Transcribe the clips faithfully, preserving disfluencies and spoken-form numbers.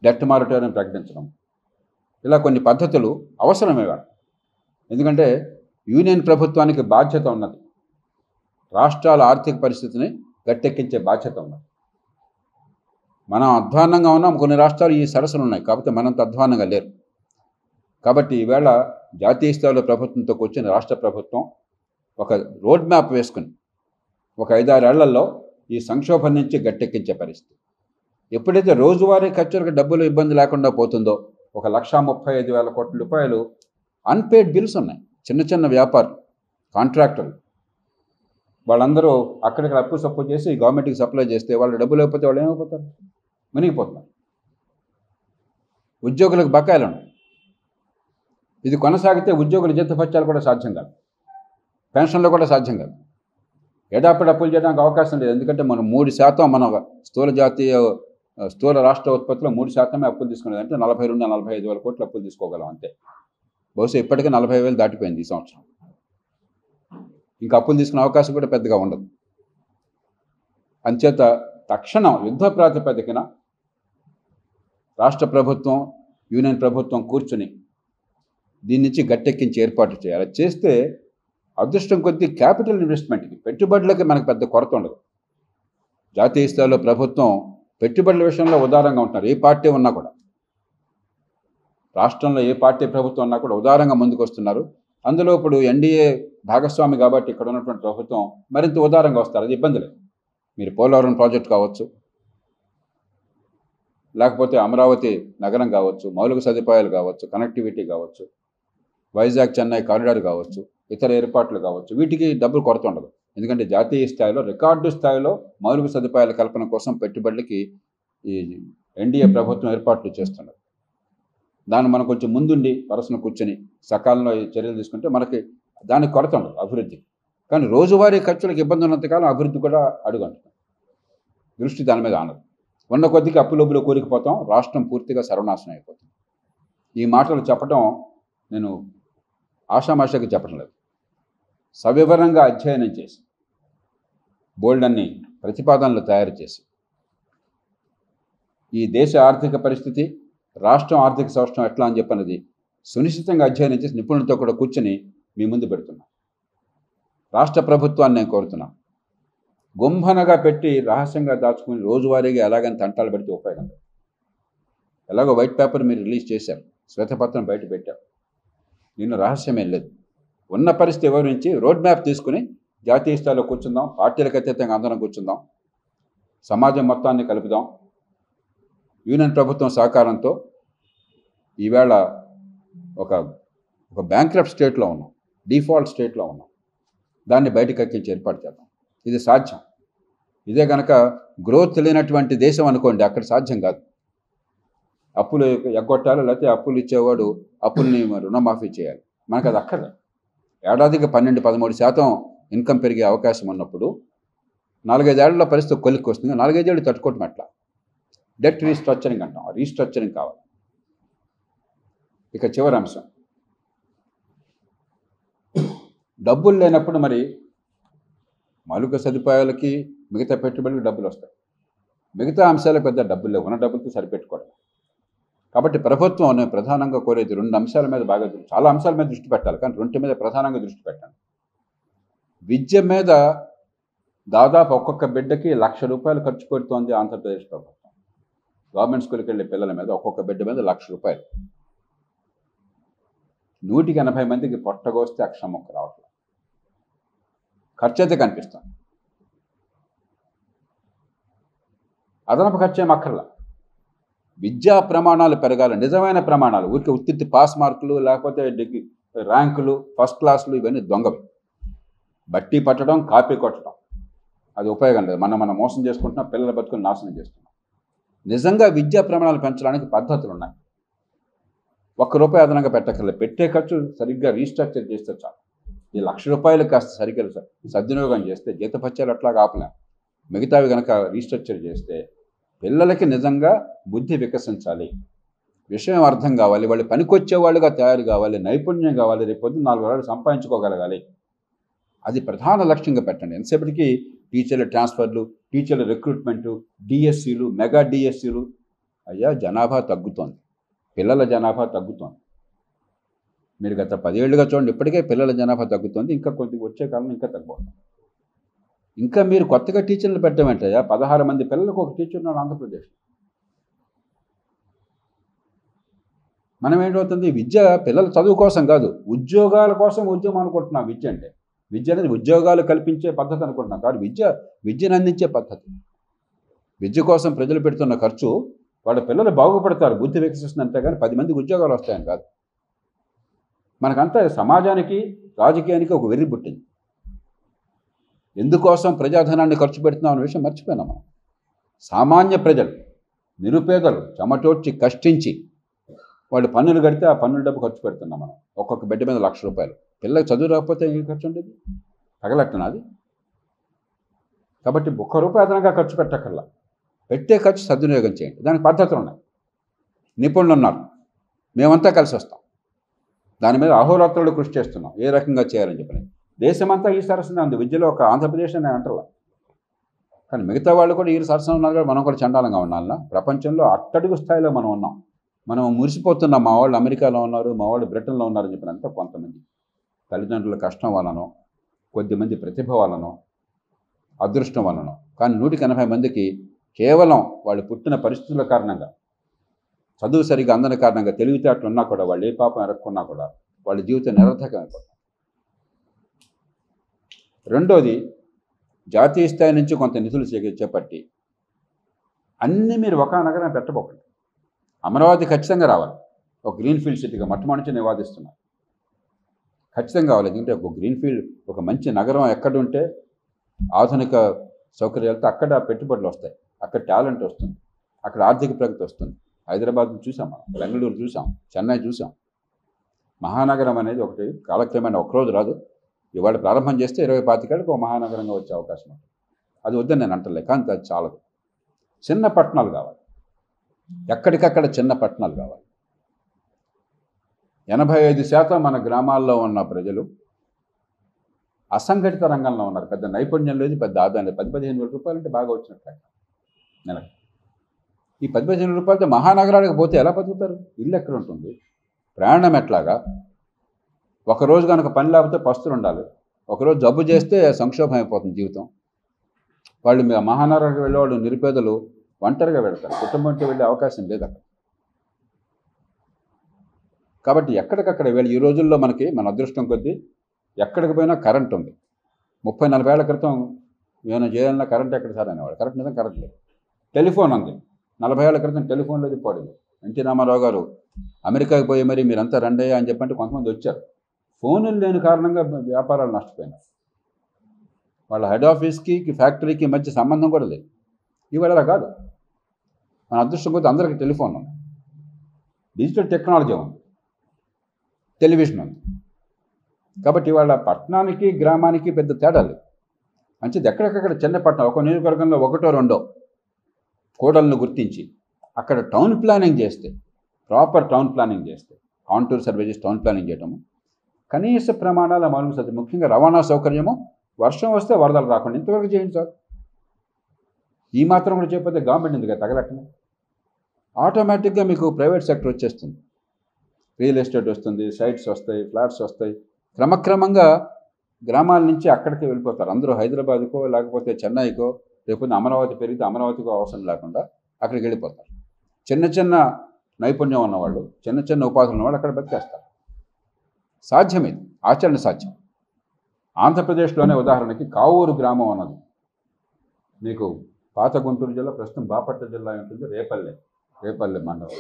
Debt moratorium ప్రకటించడం, ఇలా కొన్ని పద్ధతులు అవసరమే. ఎందుకంటే యూనియన్ ప్రభుత్వానికి బాధ్యత ఉన్నది, రాష్ట్రాల ఆర్థిక పరిస్థితిని గట్టెక్కించే బాధ్యత ఉన్నది. మనం అధ్వాన్నంగా ఉన్నాం, కొన్ని రాష్ట్రాలు ఈ సరస్సులు ఉన్నాయి, కాకపోతే మనంత అధ్వాన్నంగా లేరు. కాబట్టి ఈవేళ జాతీయ స్థాయిలో ప్రభుత్వంతో కూర్చొని రాష్ట్ర ప్రభుత్వం ఒక రోడ్ మ్యాప్ వేసుకుని ఒక ఐదారేళ్లలో ఈ సంక్షోభం నుంచి గట్టెక్కించే పరిస్థితి. ఎప్పుడైతే రోజువారీ ఖర్చులకు డబ్బులు ఇబ్బంది లేకుండా పోతుందో, ఒక లక్షా ముప్పై ఐదు వేల కోట్ల రూపాయలు అన్పేడ్ బిల్స్ ఉన్నాయి. చిన్న చిన్న వ్యాపారులు, కాంట్రాక్టర్లు, వాళ్ళందరూ అక్కడిక్కడ అప్పు సప్పు చేసి గవర్నమెంట్కి సప్లై చేస్తే వాళ్ళు డబ్బులు లేకపోతే వాళ్ళు ఏమైపోతారు? మునిగిపోతున్నారు. ఉద్యోగులకు బకాయిలు ఉన్నాయి. ఇది కొనసాగితే ఉద్యోగుల జీతభత్యాలు కూడా సాధ్యం కాదు, పెన్షన్లు కూడా సాధ్యం కాదు. ఎడాపెడ అప్పులు చేయడానికి అవకాశం లేదు. ఎందుకంటే మనం మూడు శాతం మన స్థూల జాతీయ స్థూల రాష్ట్ర ఉత్పత్తిలో మూడు శాతమే అప్పులు తీసుకునేది. అంటే నలభై రెండు నలభై ఐదు వేల కోట్లు అప్పులు తీసుకోగలం అంతే. బహుశా ఇప్పటికే నలభై వేలు దాటిపోయింది ఈ సంవత్సరం. ఇంకా అప్పులు తీసుకునే అవకాశం కూడా పెద్దగా ఉండదు. అంచేత తక్షణం యుద్ధ ప్రాతిపదికన రాష్ట్ర ప్రభుత్వం, యూనియన్ ప్రభుత్వం కూర్చుని దీని నుంచి గట్టెక్కించి ఏర్పాటు చేయాలి. చేస్తే అదృష్టం కొద్దీ క్యాపిటల్ ఇన్వెస్ట్మెంట్కి, పెట్టుబడులకి మనకు పెద్ద కొరత ఉండదు. జాతీయ స్థాయిలో ప్రభుత్వం పెట్టుబడుల విషయంలో ఉదారంగా ఉంటున్నారు. ఏ పార్టీ ఉన్నా కూడా, రాష్ట్రంలో ఏ పార్టీ ప్రభుత్వం ఉన్నా కూడా ఉదారంగా ముందుకు వస్తున్నారు. అందులో ఇప్పుడు ఎన్డీఏ భాగస్వామి కాబట్టి ఇక్కడ ఉన్నటువంటి ప్రభుత్వం మరింత ఉదారంగా వస్తారు. అది ఇబ్బంది లేదు. మీరు పోలవరం ప్రాజెక్ట్ కావచ్చు, లేకపోతే అమరావతి నగరం కావచ్చు, మౌలిక సదుపాయాలు కావచ్చు, కనెక్టివిటీ కావచ్చు, వైజాగ్ చెన్నై కారిడార్ కావచ్చు, ఇతర ఏర్పాట్లు కావచ్చు, వీటికి డబ్బులు కొరత ఉండదు. ఎందుకంటే జాతీయ స్థాయిలో రికార్డు స్థాయిలో మౌలిక సదుపాయాల కల్పన కోసం పెట్టుబడులకి ఈ ఎన్డీఏ ప్రభుత్వం ఏర్పాట్లు చేస్తున్నారు. దాన్ని మనం కొంచెం ముందుండి వరసను కూర్చొని సకాలంలో చర్యలు తీసుకుంటే మనకి దానికి కొరత ఉండదు అభివృద్ధి. కానీ రోజువారీ ఖర్చులకు ఇబ్బంది ఉన్నంతకాలం అభివృద్ధి కూడా అడుగుంటుంది. దృష్టి దాని మీద ఆనదు. ఉన్న కొద్దికి అప్పులొబ్బులు కూరికిపోతాం, రాష్ట్రం పూర్తిగా సర్వనాశనం అయిపోతుంది. ఈ మాటలు చెప్పడం నేను ఆషామాషాకి చెప్పడం లేదు. సవివరంగా అధ్యయనం చేసి బోల్డ్ అన్ని ప్రతిపాదనలు తయారు చేసి ఈ దేశ ఆర్థిక పరిస్థితి, రాష్ట్రం ఆర్థిక సంవత్సరం ఎట్లా అని చెప్పినది సునిశ్చితంగా అధ్యయనం చేసి నిపుణులతో కూడా కూర్చొని మీ ముందు పెడుతున్నాం. రాష్ట్ర ప్రభుత్వాన్ని నేను కోరుతున్నాను, గుంభనగా పెట్టి రహస్యంగా దాచుకుని రోజువారీగా ఎలాగని తంటాలు పెడితే ఉపయోగం లేదు. ఎలాగో వైట్ పేపర్ మీరు రిలీజ్ చేశారు, శ్వేతపత్రం బయట పెట్టారు, నిన్ను రహస్యమేం లేదు. ఉన్న పరిస్థితి వివరించి రోడ్ మ్యాప్ తీసుకుని జాతీయ స్థాయిలో కూర్చుందాం, పార్టీలకు అతీతంగా అందరం కూర్చుందాం, సమాజం మొత్తాన్ని కలుపుదాం. యూనియన్ ప్రభుత్వం సహకారంతో ఈవేళ ఒక ఒక బ్యాంక్రప్ట్ స్టేట్లో ఉన్నాం, డిఫాల్ట్ స్టేట్లో ఉన్నాం. దాన్ని బయటకు ఎక్కించి ఏర్పాటు చేద్దాం. ఇది సాధ్యం. ఇదే కనుక గ్రోత్ లేనటువంటి దేశం అనుకోండి, అక్కడ సాధ్యం కాదు. అప్పులు ఎగ్గొట్టాలి, లేకపోతే అప్పులు ఇచ్చేవాడు అప్పుల్ని రుణమాఫీ చేయాలి. మనకు అది అక్కర్లేదు. ఏడాదికి పన్నెండు పదమూడు శాతం ఇన్కమ్ పెరిగే అవకాశం ఉన్నప్పుడు నాలుగైదేళ్లలో పరిస్థితి కొలిక్కి వస్తుంది. నాలుగైదేళ్ళు తట్టుకోవటం ఎట్లా? డెట్ రీస్ట్రక్చరింగ్ అంటాం, రీస్ట్రక్చరింగ్ కావాలి. ఇక చివరి అంశం, డబ్బులు లేనప్పుడు మరి మౌలిక సదుపాయాలకి మిగతా పెట్టుబడులకు డబ్బులు వస్తాయి, మిగతా అంశాలకు పెద్ద డబ్బులు లేవు, ఉన్న డబ్బులతో సరిపెట్టుకోవడం. కాబట్టి ప్రభుత్వం నేను ప్రధానంగా కోరేది రెండు అంశాల మీద బాగా, చాలా అంశాల మీద దృష్టి పెట్టాలి, కానీ రెండు మీద ప్రధానంగా దృష్టి పెట్టండి. విద్య మీద దాదాపు ఒక్కొక్క బిడ్డకి లక్ష రూపాయలు ఖర్చు పెడుతోంది ఆంధ్రప్రదేశ్ ప్రభుత్వం. గవర్నమెంట్ స్కూల్కి వెళ్ళే పిల్లల మీద ఒక్కొక్క బిడ్డ మీద లక్ష రూపాయలు. నూటికి ఎనభై మందికి పొట్టగోస్తే అక్షరం మొక్క రావట్లేదు. ఖర్చు అయితే కనిపిస్తుంది, అదనపు ఖర్చు ఏం అక్కర్లా. విద్యా ప్రమాణాలు పెరగాలి, నిజమైన ప్రమాణాలు. ఊరికి ఉత్తిత్తి పాస్ మార్కులు, లేకపోతే డిగ్రీ ర్యాంకులు, ఫస్ట్ క్లాసులు, ఇవన్నీ దొంగవి. బట్టి పట్టడం, కాపీ కొట్టడం, అది ఉపయోగం లేదు. మనం మనం మోసం చేసుకుంటున్నాం, పిల్లల బతుకులు నాశనం చేస్తున్నాం. నిజంగా విద్యా ప్రమాణాలు పెంచడానికి పద్ధతులు ఉన్నాయి. ఒక్క రూపాయి అదనంగా పెట్టక్కర్లేదు. పెట్టే ఖర్చు సరిగ్గా రీస్ట్రక్చర్ చేస్తే చాలు. ఈ లక్ష రూపాయలు కాస్త సరిగ్గా సద్వినియోగం చేస్తే జీతపత్యాలు అట్లాగా ఆపలేం. మిగతావి కనుక రీస్ట్రక్చర్ చేస్తే పిల్లలకి నిజంగా బుద్ధి వికసించాలి, విషయం అర్థం కావాలి, వాళ్ళు పనికొచ్చేవాళ్ళుగా తయారు కావాలి, నైపుణ్యం కావాలి, రేపు పొద్దున్న నాలుగు రోజులు సంపాదించుకోగలగాలి. అది ప్రధాన లక్ష్యంగా పెట్టండి. ఎంతసేపటికి టీచర్ల ట్రాన్స్ఫర్లు, టీచర్ల రిక్రూట్మెంటు, డిఎస్సీలు, మెగా డిఎస్సీలు, అయ్యా జనాభా తగ్గుతోంది, పిల్లల జనాభా తగ్గుతోంది. మీరు గత పదేళ్లుగా చూడండి, ఇప్పటికే పిల్లల జనాభా తగ్గుతోంది, ఇంకా కొద్దిగా వచ్చే కాలం ఇంకా తగ్గిపోతుంది. ఇంకా మీరు కొత్తగా టీచర్లు పెట్టడం ఏంటయ్యా? పదహారు మంది పిల్లలకు ఒక టీచర్ ఉన్నాడు ఆంధ్రప్రదేశ్. మనం ఏంటవుతుంది, విద్య పిల్లల చదువు కోసం కాదు, ఉద్యోగాల కోసం ఉద్యమం అనుకుంటున్నాం. విద్య అంటే విద్య అనేది ఉద్యోగాలు కల్పించే పద్ధతి అనుకుంటున్నాం కాదు, విద్య విద్యను అందించే పద్ధతి. విద్య కోసం ప్రజలు పెడుతున్న ఖర్చు వాళ్ళ పిల్లలు బాగుపడతారు, బుద్ధి వికసిస్తుంది, అంతేగాని పది మందికి ఉద్యోగాలు వస్తాయని కాదు. మనకంతా సమాజానికి రాజకీయానికి ఒక వెర్రి పుట్టింది. ఎందుకోసం ప్రజాధనాన్ని ఖర్చు పెడుతున్నాం అనే విషయం మర్చిపోయినాం మనం. సామాన్య ప్రజలు, నిరుపేదలు చెమటోడ్చి కష్టించి వాళ్ళు పన్నులు కడితే ఆ పన్నుల డబ్బు ఖర్చు పెడుతున్నాం మనం. ఒక్కొక్క బిడ్డ మీద లక్ష రూపాయలు. పిల్లలకు చదువు రాకపోతే ఏం ఖర్చు ఉండేది? తగలట్టనాది. కాబట్టి ఒక్క రూపాయి అదనంగా ఖర్చు పెట్టక్కర్లా. పెట్టే ఖర్చు సద్వినియోగం చేయండి. దానికి పద్ధతులు ఉన్నాయి, నిపుణులు ఉన్నారు, మేమంతా కలిసి వస్తాం. దాని మీద అహోరాత్రులు కృషి చేస్తున్నాం ఏ రకంగా చేయాలని చెప్పని. దేశమంతా ఈ సరసన ఉంది. విద్యలో ఒక ఆంధ్రప్రదేశ్ అని అంటారు, కానీ మిగతా వాళ్ళు కూడా ఈ సరసన ఉన్నారు కూడా మనం కూడా చండాలంగా ఉండాలన్నా? ప్రపంచంలో అట్టడుగు స్థాయిలో మనం ఉన్నాం. మనం మురిసిపోతున్నాం, మా వాళ్ళు అమెరికాలో ఉన్నారు, మా వాళ్ళు బ్రిటన్లో ఉన్నారని చెప్పినంత. కొంతమంది తల్లిదండ్రుల కష్టం వలనో, కొద్దిమంది ప్రతిభ వలనో, అదృష్టం వలనో, కానీ నూటికి ఎనభై మందికి కేవలం వాళ్ళు పుట్టిన పరిస్థితుల కారణంగా, చదువు సరిగా అందని కారణంగా, తెలివితేటలు ఉన్నా కూడా వాళ్ళు ఏ పాపం ఎరక్కున్నా కూడా వాళ్ళ జీవితం నిరర్థకమైపోతుంది. రెండోది, జాతీయ స్థాయి నుంచి కొంత నిధులు చేపట్టి అన్నీ మీరు ఒక నగరం పెట్టబోకండి. అమరావతి ఖచ్చితంగా రావాలి, ఒక గ్రీన్ ఫీల్డ్ సిటీగా మొట్టమొదటి నుంచి నివాదిస్తున్నారు. ఖచ్చితంగా కావాలి. ఎందుకంటే ఒక గ్రీన్ ఫీల్డ్, ఒక మంచి నగరం ఎక్కడుంటే ఆధునిక సౌకర్యాలతో అక్కడ పెట్టుబడులు వస్తాయి, అక్కడ టాలెంట్ వస్తుంది, అక్కడ ఆర్థిక ప్రగతి వస్తుంది. హైదరాబాద్ చూసాం మనం, బెంగళూరు చూసాం, చెన్నై చూసాం. మహానగరం అనేది ఒకటి కాలక్రమేణా ఒకరోజు రాదు. ఇవాళ ప్రారంభం చేస్తే ఇరవై పాతికేళ్ళకి ఒక మహానగరంగా వచ్చే అవకాశం ఉంటుంది. అది వద్దని నేను అంటలే, కానీ అది చాలదు. చిన్న పట్టణాలు కావాలి, ఎక్కడికక్కడ చిన్న పట్టణాలు కావాలి. ఎనభై ఐదు శాతం మన గ్రామాల్లో ఉన్న ప్రజలు అసంఘటిత రంగంలో ఉన్నారు. పెద్ద నైపుణ్యం లేదు, పెద్ద ఆదాయం లేదు. పది పదిహేను వేల రూపాయలు అంటే బాగా వచ్చినట్టు నెలకి. ఈ పది పదిహేను రూపాయలతో మహానగరానికి పోతే ఎలా బతుకుతారు? ఇల్లు ఎక్కడ ఉంటుంది, ప్రయాణం ఎట్లాగా? ఒకరోజు కనుక పని లేకపోతే పస్తులు ఉండాలి, ఒకరోజు జబ్బు చేస్తే సంక్షోభం అయిపోతుంది జీవితం. వాళ్ళు మహానగరానికి వెళ్ళేవాళ్ళు నిరుపేదలు ఒంటరిగా వెళ్తారు, కుటుంబంతో వెళ్ళే అవకాశం లేదు అక్కడ. కాబట్టి ఎక్కడికక్కడ వెళ్ళి ఈ రోజుల్లో మనకి మన అదృష్టం కొద్దీ ఎక్కడికి పోయినా కరెంట్ ఉంది. ముప్పై నలభై ఏళ్ల క్రితం ఏమైనా చేయాలన్నా కరెంట్ ఎక్కడ సార్ అనేవాడు. కరెంట్ నిజం కరెంట్ లేదు. టెలిఫోన్ ఉంది, నలభై ఏళ్ల క్రితం టెలిఫోన్ లేదు, పోలేదు. ఎన్టీ రామారావు గారు అమెరికాకి పోయి మరి మీరంతా రండయ్యా అని చెప్పంటే కొంతమంది వచ్చారు. ఫోన్లు లేని కారణంగా వ్యాపారాలు నష్టపోయినారు. వాళ్ళ హెడ్ ఆఫీస్కి ఫ్యాక్టరీకి మధ్య సంబంధం కూడా లేదు. ఇవాళ అలా కాదు. మన అదృష్టం కొద్ది అందరికీ టెలిఫోన్ ఉంది, డిజిటల్ టెక్నాలజీ ఉంది, టెలివిజన్ ఉంది. కాబట్టి ఇవాళ పట్టణానికి గ్రామానికి పెద్ద తేడా లేదు. మంచిది ఎక్కడికక్కడ చిన్న పట్టణం, ఒక నియోజకవర్గంలో ఒకటో రెండో కోడలను గుర్తించి అక్కడ టౌన్ ప్లానింగ్ చేస్తే, ప్రాపర్ టౌన్ ప్లానింగ్ చేస్తే, కాంటూర్ సర్వీసెస్ టౌన్ ప్లానింగ్ చేయటము, కనీస ప్రమాణాల మౌలిక సౌకర్యం, ముఖ్యంగా రవాణా సౌకర్యము, వర్షం వస్తే వరదలు రాకుండా ఇంతవరకు చేయండి సార్. ఈ మాత్రం కూడా చేయకపోతే గవర్నమెంట్ ఎందుకు తగలట్టనే? ఆటోమేటిక్గా మీకు ప్రైవేట్ సెక్టర్ వచ్చేస్తుంది, రియల్ ఎస్టేట్ వస్తుంది, సైట్స్ వస్తాయి, ఫ్లాట్స్ వస్తాయి. క్రమక్రమంగా గ్రామాల నుంచి అక్కడికి వెళ్ళిపోతారు అందరూ. హైదరాబాద్కో లేకపోతే చెన్నైకో, లేకపోతే అమరావతి పెరిగితే అమరావతికో అవసరం లేకుండా అక్కడికి వెళ్ళిపోతారు. చిన్న చిన్న నైపుణ్యం ఉన్నవాళ్ళు, చిన్న చిన్న ఉపాధులు ఉన్నవాళ్ళు అక్కడ బతికేస్తారు. సాధ్యమే, ఆచరణ సాధ్యం. ఆంధ్రప్రదేశ్లోనే ఉదాహరణకి కావూరు గ్రామం అన్నది మీకు పాత గుంటూరు జిల్లా, ప్రస్తుతం బాపట్ల జిల్లా ఉంటుంది. రేపల్లె రేపల్లె మండలం,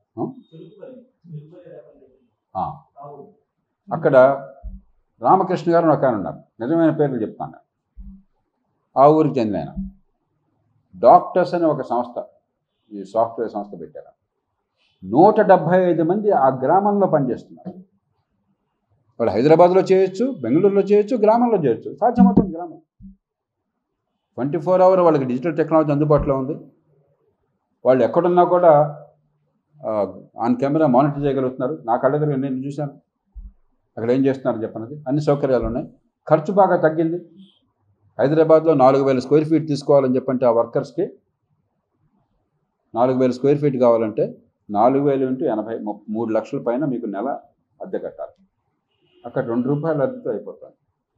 అక్కడ రామకృష్ణ గారు ఒక ఆయన ఉన్నారు. నిజమైన పేర్లు చెప్తాను. ఆ ఊరికి చెందిన ఆయన డాక్టర్స్ అని ఒక సంస్థ, ఈ సాఫ్ట్వేర్ సంస్థ పెట్టారు. నూట డెబ్భై ఐదు మంది ఆ గ్రామంలో పనిచేస్తున్నారు. వాళ్ళు హైదరాబాద్లో చేయొచ్చు, బెంగళూరులో చేయొచ్చు, గ్రామంలో చేయొచ్చు, సాధ్యమవుతుంది. గ్రామం ట్వంటీ ఫోర్ అవర్ వాళ్ళకి డిజిటల్ టెక్నాలజీ అందుబాటులో ఉంది. వాళ్ళు ఎక్కడున్నా కూడా ఆన్ కెమెరా మానిటర్ చేయగలుగుతున్నారు. నా కళ్ళ దగ్గర నేను చూశాను అక్కడ ఏం చేస్తున్నారు చెప్పన్నది. అన్ని సౌకర్యాలు ఉన్నాయి. ఖర్చు బాగా తగ్గింది. హైదరాబాద్లో నాలుగు వేల స్క్వేర్ ఫీట్ తీసుకోవాలని చెప్పంటే ఆ వర్కర్స్కి నాలుగు వేల స్క్వేర్ ఫీట్ కావాలంటే నాలుగు వేలు ఇంటూ ఎనభై మూడు లక్షల పైన మీకు నెల అద్దె కట్టాలి. అక్కడ రెండు రూపాయల అద్దెతో అయిపోతుంది.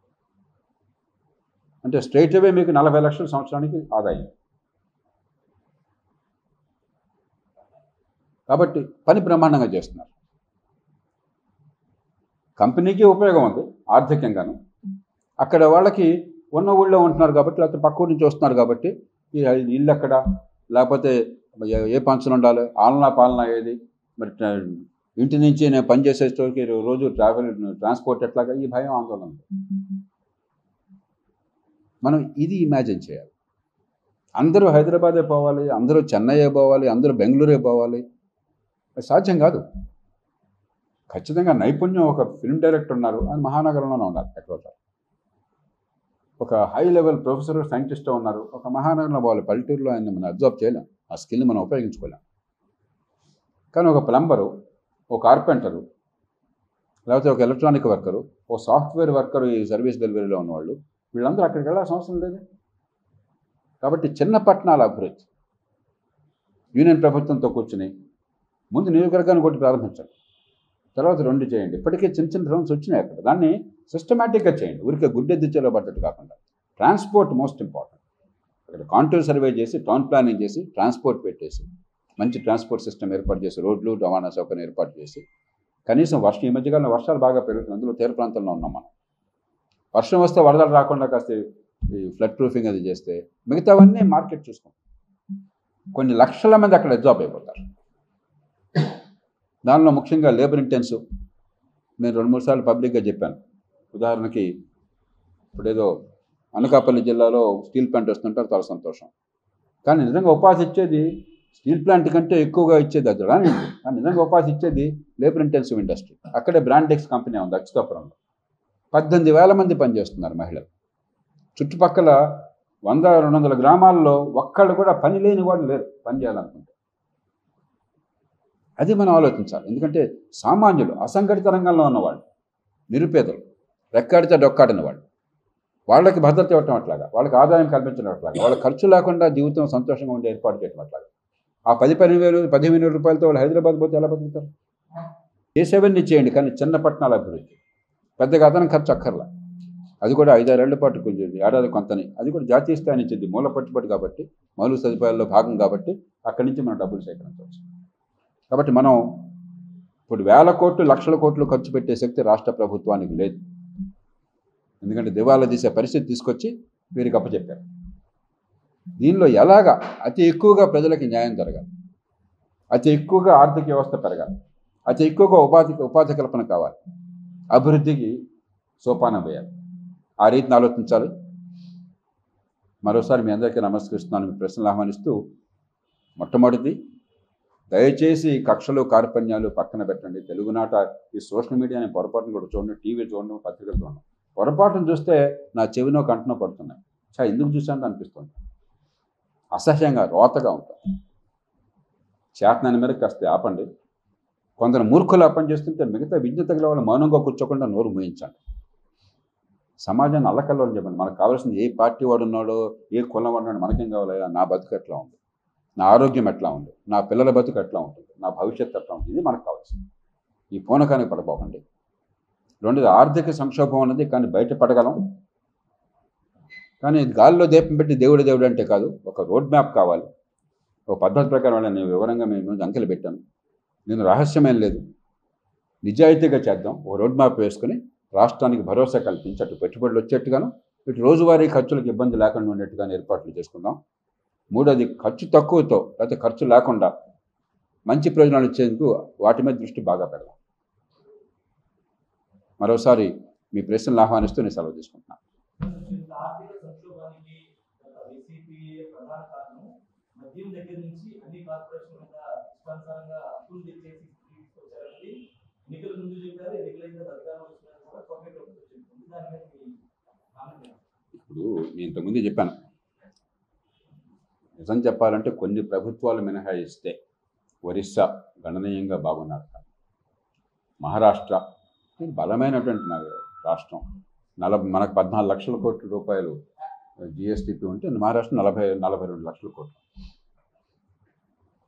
అంటే స్ట్రైట్ అవే మీకు నలభై లక్షల సంవత్సరానికి ఆదాయం. కాబట్టి పని బ్రహ్మాండంగా చేస్తున్నారు. కంపెనీకి ఉపయోగం ఉంది ఆర్థికంగాను. అక్కడ వాళ్ళకి ఉన్న ఊళ్ళో ఉంటున్నారు కాబట్టి, లేకపోతే పక్క ఊరి నుంచి వస్తున్నారు కాబట్టి, ఈ ఇల్లు ఎక్కడ, లేకపోతే ఏ ఫంక్షన్ ఉండాలి, ఆలనా పాలన ఏది, మరి ఇంటి నుంచి నేను పనిచేసే స్టోర్కి రోజు ట్రావెల్ ట్రాన్స్పోర్ట్ ఎట్లాగా, ఈ భయం ఆందోళన ఉంది. మనం ఇది ఇమాజిన్ చేయాలి. అందరూ హైదరాబాదే పోవాలి, అందరూ చెన్నైయే పోవాలి, అందరూ బెంగళూరే పోవాలి, సాధ్యం కాదు. ఖచ్చితంగా నైపుణ్యం ఒక ఫిల్మ్ డైరెక్టర్ ఉన్నారు, అది మహానగరంలోనే ఉండాలి. ఎక్కడో ఒక హై లెవెల్ ప్రొఫెసర్ సైంటిస్ట్ ఉన్నారు, ఒక మహానగరంలో పోవాలి. పల్లెటూరులో ఆయన మనం అబ్జర్వ్ చేయలేం, ఆ స్కిల్ని మనం ఉపయోగించుకోలేం. కానీ ఒక ప్లంబరు, ఒక కార్పెంటరు, లేకపోతే ఒక ఎలక్ట్రానిక్ వర్కరు, ఒక సాఫ్ట్వేర్ వర్కరు, ఈ సర్వీస్ డెలివరీలో ఉన్నవాళ్ళు, వీళ్ళందరూ అక్కడికి వెళ్ళాల్సిన అవసరం లేదు. కాబట్టి చిన్న పట్టణాల అభివృద్ధి యూనియన్ ప్రభుత్వంతో కూర్చుని ముందు నియోజకవర్గాన్ని కొట్టి ప్రారంభించండి, తర్వాత రెండు చేయండి. ఇప్పటికే చిన్న చిన్న రౌండ్స్ వచ్చినాయి అక్కడ. దాన్ని సిస్టమేటిక్గా చేయండి, ఊరికే గుడ్డెద్దు చెలో పడ్డట్టు కాకుండా. Transport most important. అక్కడ కాంటూర్ సర్వే చేసి, టౌన్ ప్లానింగ్ చేసి, ట్రాన్స్పోర్ట్ పెట్టేసి, మంచి ట్రాన్స్పోర్ట్ సిస్టమ్ ఏర్పాటు చేసి, రోడ్లు రవాణా సౌకర్యం ఏర్పాటు చేసి, కనీసం వర్షం ఈ మధ్యకాలంలో వర్షాలు బాగా పెరుగుతుంది, అందులో తీర ప్రాంతంలో ఉన్నాం మనం. వర్షం వస్తే వరదలు రాకుండా కాస్త ఈ ఫ్లడ్ ప్రూఫింగ్ అది చేస్తే మిగతావన్నీ మార్కెట్ చూసుకుంటాం. కొన్ని లక్షల మంది అక్కడ అబ్జార్బ్ అయిపోతారు. దానిలో ముఖ్యంగా లేబర్ ఇంటెన్సివ్. నేను రెండు మూడు సార్లు పబ్లిక్గా చెప్పాను. ఉదాహరణకి ఇప్పుడు ఏదో అనకాపల్లి జిల్లాలో స్టీల్ ప్లాంట్ వస్తుంటారు, చాలా సంతోషం. కానీ నిజంగా ఉపాధి ఇచ్చేది స్టీల్ ప్లాంట్ కంటే ఎక్కువగా ఇచ్చేది అది రాని. కానీ నిజంగా ఉపాధి ఇచ్చేది లేబర్ ఇంటెన్సివ్ ఇండస్ట్రీ. అక్కడే బ్రాండెక్స్ కంపెనీ ఉంది అచ్యుతాపురంలో. పద్దెనిమిది వేల మంది పనిచేస్తున్నారు మహిళలు. చుట్టుపక్కల వంద రెండు వందల గ్రామాల్లో ఒక్కళ్ళు కూడా పని లేని వాళ్ళు లేరు పని చేయాలనుకుంటే. అది మనం ఆలోచించాలి. ఎందుకంటే సామాన్యులు, అసంఘటిత రంగంలో ఉన్నవాళ్ళు, నిరుపేదలు, రెక్కాడితే డొక్కాడిన వాళ్ళు, వాళ్ళకి భద్రత ఇవ్వటం అట్లాగా, వాళ్ళకి ఆదాయం కల్పించడం అట్లాగా, వాళ్ళ ఖర్చు లేకుండా జీవితం సంతోషంగా ఉండే ఏర్పాటు చేయడం అట్లాగా. ఆ పది పదిహేను వేలు పదిహేను వేల రూపాయలతో వాళ్ళు హైదరాబాద్ పోతే ఎలా బతుకుతారు? చేసేవన్నీ చేయండి, కానీ చిన్న పట్టణాల అభివృద్ధి. పెద్దగా అదనం ఖర్చు అక్కర్లా. అది కూడా ఐదారేళ్ల పాటు కొంచెం ఏడాది కొంతని, అది కూడా జాతీయ స్థాయి ఇచ్చింది. మూల పట్టుబడి కాబట్టి, మౌలిక సదుపాయాల్లో భాగం కాబట్టి అక్కడి నుంచి మనం డబ్బులు సేకరించవచ్చు. కాబట్టి మనం ఇప్పుడు వేల కోట్లు లక్షల కోట్లు ఖర్చు పెట్టే శక్తి రాష్ట్ర ప్రభుత్వానికి లేదు. ఎందుకంటే దివాలా తీసే పరిస్థితి తీసుకొచ్చి వీరికి అప్పచెప్పారు. దీనిలో ఎలాగా అతి ఎక్కువగా ప్రజలకి న్యాయం జరగాలి, అతి ఎక్కువగా ఆర్థిక వ్యవస్థ పెరగాలి, అతి ఎక్కువగా ఉపాధి ఉపాధి కల్పన కావాలి, అభివృద్ధికి సోపానం వేయాలి. ఆ రీతిని ఆలోచించాలి. మరోసారి మీ అందరికీ నమస్కరిస్తున్నాను. మీ ప్రశ్నలు ఆహ్వానిస్తూ, మొట్టమొదటిది, దయచేసి కక్షలు కార్పణ్యాలు పక్కన పెట్టండి. తెలుగునాట ఈ సోషల్ మీడియాని పొరపాటును కూడా చూడండి, టీవీ చూడండి, పత్రికలు చూడండి. పొరపాటును చూస్తే నా చెవినో కంటనో పడుతున్నాయి. చా ఎందుకు చూసాను అనిపిస్తుంది. అసహ్యంగా రోతగా ఉంటుంది. చేతనాన్ని మీద కాస్త ఆపండి. కొందరు మూర్ఖులు అప్పని చేస్తుంటే మిగతా విద్య తగిన వాళ్ళు మౌనంగా కూర్చోకుండా నోరు మూయించండి. సమాజాన్ని అల్లకల్లోని చెప్పండి. మనకు కావాల్సింది ఏ పార్టీ వాడు ఉన్నాడో, ఏ కులం వాడు, మనకేం కావాలి? నా బతుకు ఎట్లా ఉంది, నా ఆరోగ్యం ఎట్లా ఉంది, నా పిల్లల బతుకు ఎట్లా ఉంటుంది, నా భవిష్యత్తు ఎట్లా ఉంటుంది, ఇది మనకు కావాల్సింది. ఈ పూనకానికి పడపోకండి. రెండోది, ఆర్థిక సంక్షోభం అన్నది కానీ బయటపడగలం. కానీ గాలిలో దీపం పెట్టి దేవుడు దేవుడు అంటే కాదు, ఒక రోడ్ మ్యాప్ కావాలి. ఒక పద్ధతి ప్రకారం నేను వివరంగా మేము అంకెలు పెట్టాను. నేను రహస్యమేం లేదు, నిజాయితీగా చేద్దాం. ఒక రోడ్ మ్యాప్ వేసుకుని రాష్ట్రానికి భరోసా కల్పించి అటు పెట్టుబడులు వచ్చేట్టుగాను, ఇటు రోజువారీ ఖర్చులకు ఇబ్బంది లేకుండా ఉండేట్టుగాను ఏర్పాట్లు చేసుకుందాం. మూడోది, ఖర్చు తక్కువతో లేకపోతే ఖర్చు లేకుండా మంచి ప్రయోజనాలు ఇచ్చేందుకు వాటి మీద దృష్టి బాగా పెడదాం. మరోసారి మీ ప్రశ్నలు ఆహ్వానిస్తూ నేను సెలవు తీసుకుంటున్నాను. ఇప్పుడు నేను ఇంతకుముందు చెప్పాను, నిజం చెప్పాలంటే కొన్ని ప్రభుత్వాలు మినహాయిస్తే ఒరిస్సా గణనీయంగా బాగున్నారు. మహారాష్ట్ర బలమైనటువంటి రాష్ట్రం, నలభై మనకు పద్నాలుగు లక్షల కోట్ల రూపాయలు జిఎస్టిపి ఉంటే మహారాష్ట్ర నలభై నలభై రెండు లక్షల కోట్లు.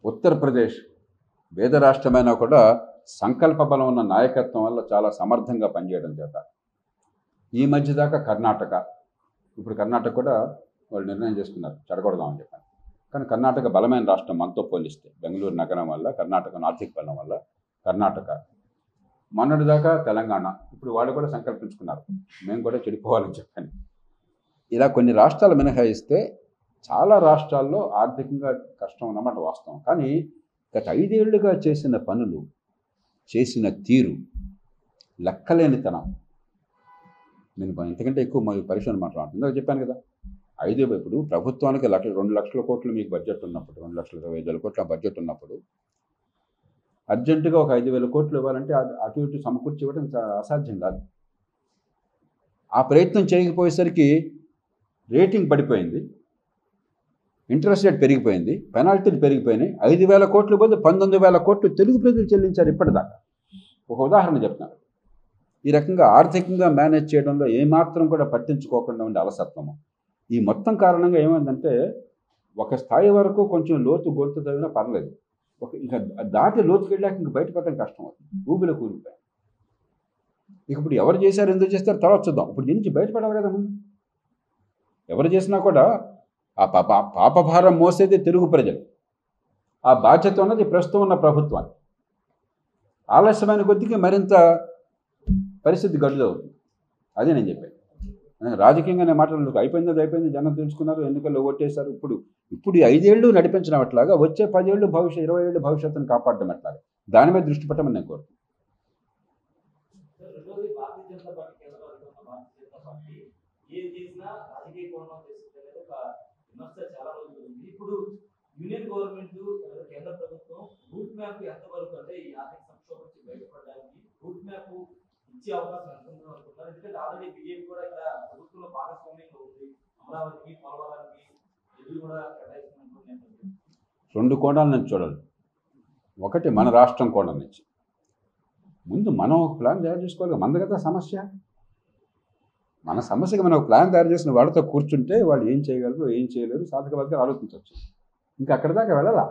ఉత్తరప్రదేశ్ పేద రాష్ట్రమైనా కూడా సంకల్ప బలం ఉన్న నాయకత్వం వల్ల చాలా సమర్థంగా పనిచేయడం చేత ఈ మధ్య దాకా కర్ణాటక, ఇప్పుడు కర్ణాటక కూడా వాళ్ళు నిర్ణయం చేసుకున్నారు చెడగొడదామని చెప్పాను. కానీ కర్ణాటక బలమైన రాష్ట్రం మనతో పోలిస్తే, బెంగళూరు నగరం వల్ల, కర్ణాటక ఆర్థిక బలం వల్ల కర్ణాటక. మొన్నటి దాకా తెలంగాణ, ఇప్పుడు వాళ్ళు కూడా సంకల్పించుకున్నారు మేము కూడా చెడిపోవాలని చెప్పాను. ఇలా కొన్ని రాష్ట్రాలు మినహాయిస్తే చాలా రాష్ట్రాల్లో ఆర్థికంగా కష్టం అన్నమాట వాస్తవం. కానీ గత ఐదేళ్లుగా చేసిన పనులు, చేసిన తీరు, లెక్కలేనితనం. నేను ఇంతకంటే ఎక్కువ మా పరిశ్రమ మాట్లాడుతుందో చెప్పాను కదా. ఐదు ఇప్పుడు ప్రభుత్వానికి లక్ష రెండు లక్షల కోట్లు మీకు బడ్జెట్ ఉన్నప్పుడు, రెండు లక్షల ఇరవై ఐదు వేల కోట్ల బడ్జెట్ ఉన్నప్పుడు అర్జెంటుగా ఒక ఐదు వేల కోట్లు ఇవ్వాలంటే అటు ఇటు సమకూర్చి ఇవ్వడం అసాధ్యం కాదు. ఆ ప్రయత్నం చేయకపోయేసరికి రేటింగ్ పడిపోయింది, ఇంట్రెస్ట్ రేట్ పెరిగిపోయింది, పెనాల్టీలు పెరిగిపోయినాయి. ఐదు వేల కోట్లు పోతే పంతొమ్మిది వేల కోట్లు తెలుగు ప్రజలు చెల్లించారు ఇప్పటిదాకా. ఒక ఉదాహరణ చెప్తున్నారు. ఈ రకంగా ఆర్థికంగా మేనేజ్ చేయడంలో ఏమాత్రం కూడా పట్టించుకోకుండా ఉండే అలసత్వము, ఈ మొత్తం కారణంగా ఏమైందంటే ఒక స్థాయి వరకు కొంచెం లోతు గొంతు తగినా పర్లేదు, ఒక ఇంకా దాటి లోతుకి వెళ్ళాక ఇంక బయటపడటం కష్టం అవుతుంది. ఊబిలో కూలిపోయాయి. ఇక ఇప్పుడు ఎవరు చేశారు, ఎందుకు చేస్తారు తర్వాత చూద్దాం. ఇప్పుడు దీని నుంచి బయటపడాలి కదా. ముందు ఎవరు చేసినా కూడా ఆ పాప పాపభారం మోసేది తెలుగు ప్రజలు. ఆ బాధ్యత ఉన్నది ప్రస్తుతం ఉన్న ప్రభుత్వాన్ని. ఆలస్యమైన కొద్దిగా మరింత పరిస్థితి గడులు అవుతుంది. అదే నేను చెప్పాను. రాజకీయంగా నేను మాట్లాడలేదు. అయిపోయింది, అది అయిపోయింది, జనం తెలుసుకున్నారు, ఎన్నికల్లో ఓటేశారు. ఇప్పుడు ఇప్పుడు ఈ ఐదేళ్లు నడిపించడం అట్లాగా వచ్చే పదేళ్ళు భవిష్యత్ ఇరవై ఏళ్ళు భవిష్యత్తును కాపాడడం ఎట్లాగా, దాని మీద దృష్టి పెట్టమని నేను కోరుతున్నాను. ఇప్పుడు యూనియన్ గవర్నమెంట్ కేంద్ర ప్రభుత్వం రూట్ మ్యాప్ ఎంతవరకు అంటే ఈ ఆర్థిక సంక్షోభం నుంచి బయటపడడానికి రూట్ మ్యాప్ ఇచ్చే అవకాశం ఎంత ఉందో అనుకుంటున్నారు? ఎందుకంటే ఆల్రెడీ బీజేపీ కూడా ఇక్కడ ప్రభుత్వంలో భాగస్వామ్యంగా ఉంది. అమరావతికి, పోలవరానికి నిధులు కూడా కేటాయిస్తున్నట్టు రెండు కోణాల నుంచి చూడాలి. ఒకటి మన రాష్ట్రం కోణం నుంచి. ముందు మనం ఒక ప్లాన్ తయారు చేసుకోవాలి. మనది కదా సమస్య. మన సమస్యకి మనం ఒక ప్లాన్ తయారు చేసిన వాళ్ళతో కూర్చుంటే వాళ్ళు ఏం చేయగలరు, ఏం చేయలేరు, సాధకబాధగా ఆలోచించవచ్చు. ఇంకా అక్కడి దాకా వెళ్ళాలా.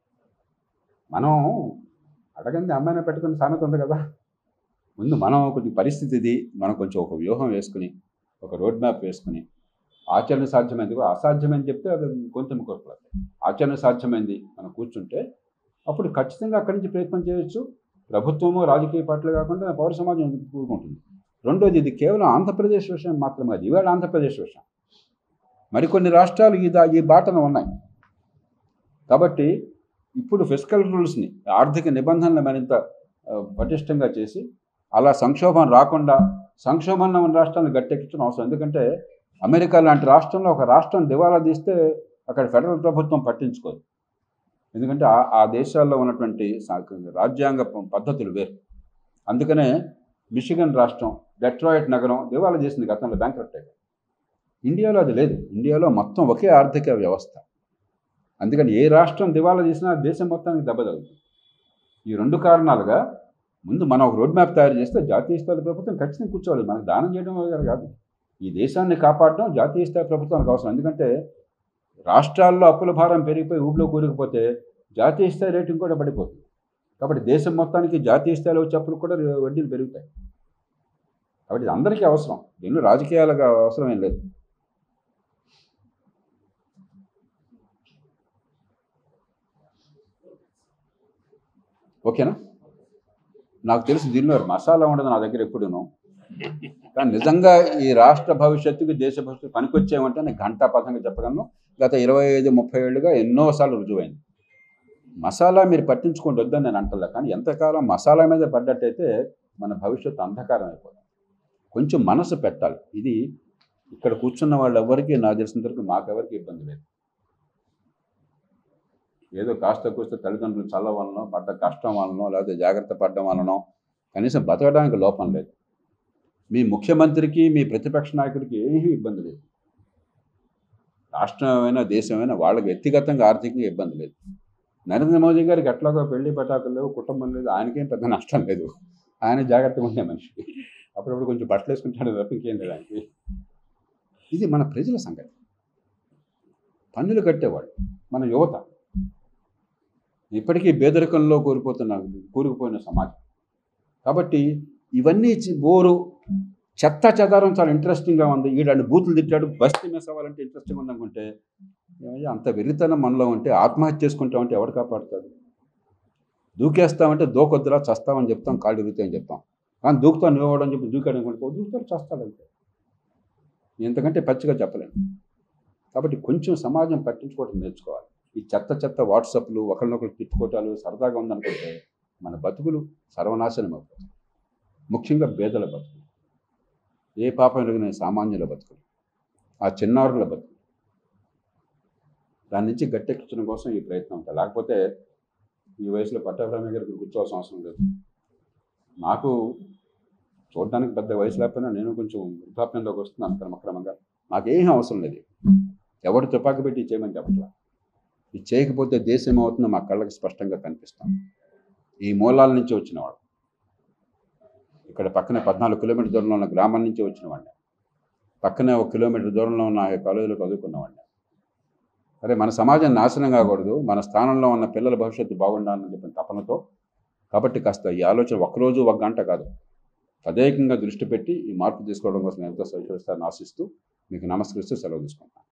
మనం అడగంది అమ్మాయిని పెట్టుకుని సామెత ఉంది కదా. ముందు మనం కొంచెం పరిస్థితి ఇది, మనం కొంచెం ఒక వ్యూహం వేసుకుని, ఒక రోడ్ మ్యాప్ వేసుకుని, ఆచరణ సాధ్యమైంది, అసాధ్యమని చెప్తే అది కొంచెం కోరుకోవాలి. ఆచరణ సాధ్యమైంది మనం కూర్చుంటే అప్పుడు ఖచ్చితంగా అక్కడి నుంచి ప్రయత్నం చేయొచ్చు. ప్రభుత్వము, రాజకీయ పార్టీలు కాకుండా పౌర సమాజం కూరుకుంటుంది. రెండోది, ఇది కేవలం ఆంధ్రప్రదేశ్ విషయం మాత్రమే కాదు. ఇవాళ ఆంధ్రప్రదేశ్ విషయం, మరికొన్ని రాష్ట్రాలు ఈ దా ఈ బాటన ఉన్నాయి. కాబట్టి ఇప్పుడు ఫిస్కల్ రూల్స్ని, ఆర్థిక నిబంధనలు మరింత పటిష్టంగా చేసి అలా సంక్షోభం రాకుండా, సంక్షోభంలో ఉన్న రాష్ట్రాలను గట్టెక్కించడం అవసరం. ఎందుకంటే అమెరికా లాంటి రాష్ట్రంలో ఒక రాష్ట్రం దివాలా తీస్తే అక్కడ ఫెడరల్ ప్రభుత్వం పట్టించుకోదు. ఎందుకంటే ఆ దేశాల్లో ఉన్నటువంటి రాజ్యాంగ పద్ధతులు వేరు. అందుకనే మిషిగన్ రాష్ట్రం, డెట్రాయిట్ నగరం దివాలా చేసింది గతంలో, బ్యాంక్రప్ట్ అయ్యారు. ఇండియాలో అది లేదు. ఇండియాలో మొత్తం ఒకే ఆర్థిక వ్యవస్థ. అందుకని ఏ రాష్ట్రం దివాలా చేసినా దేశం మొత్తానికి దెబ్బ తగులుతుంది. ఈ రెండు కారణాలుగా ముందు మనం ఒక రోడ్ మ్యాప్ తయారు చేస్తే జాతీయ స్థాయి ప్రభుత్వం ఖచ్చితంగా కూర్చోవాలి. మనకు దానం చేయడం వల్ల కాదు, ఈ దేశాన్ని కాపాడడం జాతీయ స్థాయి ప్రభుత్వానికి అవసరం. ఎందుకంటే రాష్ట్రాల్లో అప్పుల భారం పెరిగిపోయి ఊబిలో కూరుకుపోతే జాతీయ స్థాయి రేటింగ్ కూడా పడిపోతుంది. కాబట్టి దేశం మొత్తానికి జాతీయ స్థాయిలో వచ్చే అప్పులు కూడా వడ్డీలు పెరుగుతాయి. కాబట్టి ఇది అందరికీ అవసరం. దీనిలో రాజకీయాలకు అవసరం ఏం లేదు. ఓకేనా? నాకు తెలిసి దీనిలో మసాలా ఉండదు నా దగ్గర ఎప్పుడూను. కానీ నిజంగా ఈ రాష్ట్ర భవిష్యత్తుకి, దేశ భవిష్యత్తు పనికొచ్చేమంటే నేను ఘంటా పథంగా చెప్పగలను. గత ఇరవై ఐదు ముప్పై ఏళ్ళుగా ఎన్నోసార్లు రుజువైంది. మసాలా మీరు పట్టించుకుంటూ వద్దని నేను అంటలే, కానీ ఎంతకాలం మసాలా మీద పడ్డట్టయితే మన భవిష్యత్తు అంధకారం అయిపోతుంది. కొంచెం మనసు పెట్టాలి. ఇది ఇక్కడ కూర్చున్న వాళ్ళు ఎవరికి, నాకు తెలిసినంత వరకు మాకెవరికి ఇబ్బంది లేదు. ఏదో కాస్త కూస్త తల్లిదండ్రులు చల్లడం వలనో, పడ్డ కష్టం వలనో, లేకపోతే జాగ్రత్త పడడం వలనో కనీసం బతకడానికి లోపం లేదు. మీ ముఖ్యమంత్రికి, మీ ప్రతిపక్ష నాయకుడికి ఏమీ ఇబ్బంది లేదు. రాష్ట్రమైనా దేశమైనా వాళ్ళకి వ్యక్తిగతంగా ఆర్థికంగా ఇబ్బంది లేదు. నరేంద్ర మోదీ గారికి ఎట్లాగో పెళ్లి పటాకులు లేవు, కుటుంబం లేదు, ఆయనకేం పెద్ద నష్టం లేదు. ఆయన జాగ్రత్తగా ఉండే మనిషి. అప్పుడప్పుడు కొంచెం బట్టలు వేసుకుంటాడు తప్ప ఇంకేం లేదు ఆయనకి. ఇది మన ప్రజల సంగతి. పన్నులు కట్టేవాళ్ళు మన యువత. ఇప్పటికీ పేదరికంలో కూలిపోతున్న కూరుకుపోయిన సమాజం. కాబట్టి ఇవన్నీ చి- బోరు చెత్త చెదారం చాలా ఇంట్రెస్టింగ్గా ఉంది. ఈడాన్ని బూతులు తిట్టాడు, బస్తీ మిస్ అవ్వాలంటే ఇంట్రెస్టింగ్ ఉందనుకుంటే ఏమయ్యా, అంత వెర్రితనం మనలో ఉంటే ఆత్మహత్య చేసుకుంటామంటే ఎవడు కాపాడుతాడు? దూకేస్తామంటే దూకొద్దులా చస్తామని చెప్తాం, కాళ్ళు ఇరుగుతాయని చెప్తాం. కానీ దూకుతాను నువ్వడం చెప్పి దూకాడు అనుకుంటే దూకుతాడు చస్తాడంటే. ఎంతకంటే పచ్చిగా చెప్పలేను. కాబట్టి కొంచెం సమాజం పట్టించుకోవడం నేర్చుకోవాలి. ఈ చెత్త చెత్త వాట్సాప్లు, ఒకరినొకరు తిట్టుకోవటాలు సరదాగా ఉందనుకుంటే మన బతుకులు సర్వనాశనం అవుతాయి. ముఖ్యంగా పేదల బతుకులు, ఏ పాపం ఎరిగిన సామాన్యుల బతుకులు, ఆ చిన్నారుల బతుకులు. దాని నుంచి గట్టెక్కించడం కోసం ఈ ప్రయత్నం ఉంటుంది. లేకపోతే ఈ వయసులో పట్టాభిరామయ్య గారికి కూర్చోవాల్సిన అవసరం లేదు. నాకు చూడడానికి పెద్ద వయసు లేకపోయినా నేను కొంచెం వృద్ధాప్యంలోకి వస్తున్నాను క్రమక్రమంగా. నాకేం అవసరం లేదు. ఎవడు తుపాకి పెట్టి చేయమని చెప్పట్లా. ఇది చేయకపోతే దేశం ఏమవుతుందో మా కళ్ళకి స్పష్టంగా కనిపిస్తాం. ఈ మూలాల నుంచి వచ్చినవాడు, ఇక్కడ పక్కనే పద్నాలుగు కిలోమీటర్ దూరంలో ఉన్న గ్రామం నుంచి వచ్చిన వాడిని, పక్కనే ఒక కిలోమీటర్ దూరంలో ఉన్న ఆ కాలేజీలో చదువుకున్నవాడిని. అరే మన సమాజం నాశనం కాకూడదు, మన స్థానంలో ఉన్న పిల్లల భవిష్యత్తు బాగుండాలని చెప్పిన తపనతో. కాబట్టి కాస్త ఈ ఆలోచన ఒక్కరోజు ఒక గంట కాదు, తదేకంగా దృష్టి పెట్టి ఈ మార్పు తీసుకోవడం కోసం ఎంతో సహకరిస్తారని ఆశిస్తూ మీకు నమస్కరిస్తూ సెలవు తీసుకుంటాను.